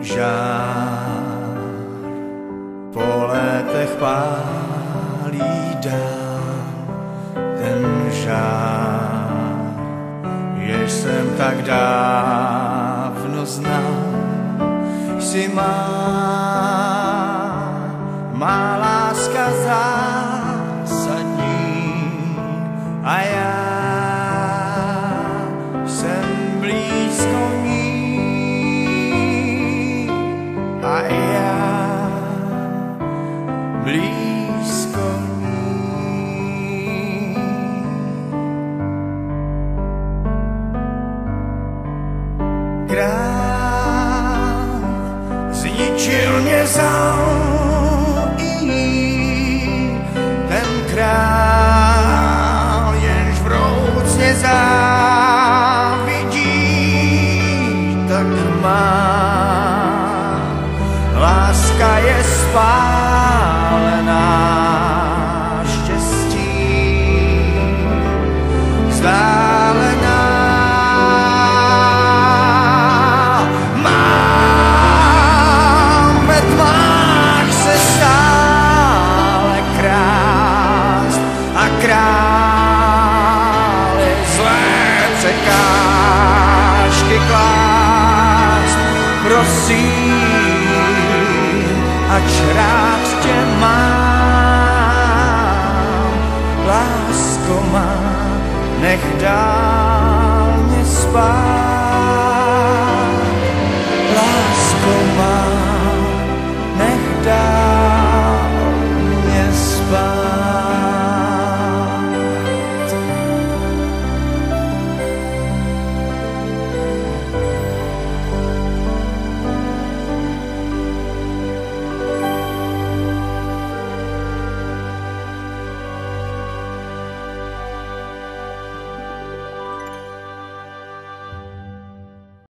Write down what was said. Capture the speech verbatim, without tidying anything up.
žár po létech pálí dál ten žár, jež jsem tak dávno znal. Jsi má, má láska zásadní a já jsem blízko ní a já blízko ní. Král zničil mě zaují, ten král jenž vroucně závidí, tak má láska je spálená štěstí, vzdálená. Mám ve tmách se stále krást a králi zlé překážky klást. Prosím, ač rád tě mám, lásko má, nech dál mě spát.